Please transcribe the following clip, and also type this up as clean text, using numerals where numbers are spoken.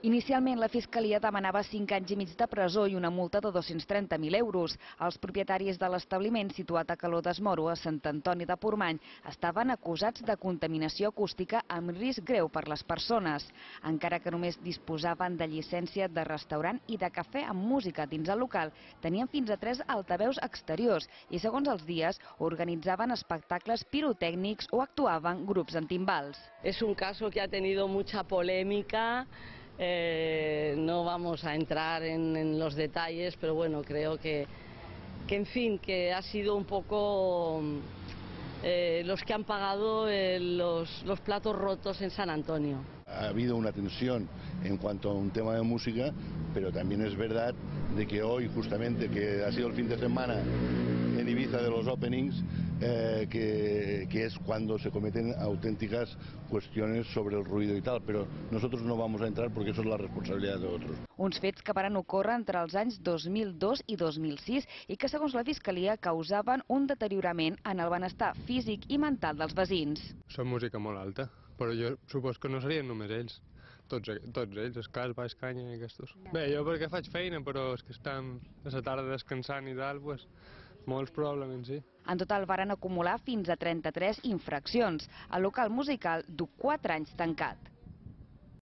Inicialment, la Fiscalia demanava 5 anys i mig de presó i una multa de 230.000 euros. Els propietaris de l'establiment, situat a Caló d'Esmoro, a Sant Antoni de Portmany, estaven acusats de contaminació acústica amb risc greu per les persones. Encara que només disposaven de llicència de restaurant i de cafè amb música dins el local, tenien fins a 3 altaveus exteriors i, segons els dies, organitzaven espectacles pirotècnics o actuaven grups en timbals. Es un caso que ha tenido mucha polémica. No vamos a entrar en los detalles, pero bueno, creo que en fin, que ha sido un poco los que han pagado los platos rotos en San Antonio. Ha habido una tensión en cuanto a un tema de música, pero también es verdad de que hoy, justamente, que ha sido el fin de semana en Ibiza de los openings, que es cuando se cometen auténticas cuestiones sobre el ruido y tal, pero nosotros no vamos a entrar porque eso es la responsabilidad de otros. Uns fets que van ocórrer entre els anys 2002 i 2006 i que, segons la Fiscalia, causaven un deteriorament en el benestar físic i mental dels veïns. Són música molt alta, però jo supos que no serien només ells. Tots ells, Escàs, Baix Canya i aquests. Bé, jo perquè faig feina, però és que estan a la tarda descansant i tal, doncs, molts probablement sí. En total varen acumular fins a 33 infraccions. El local musical du 4 anys tancat.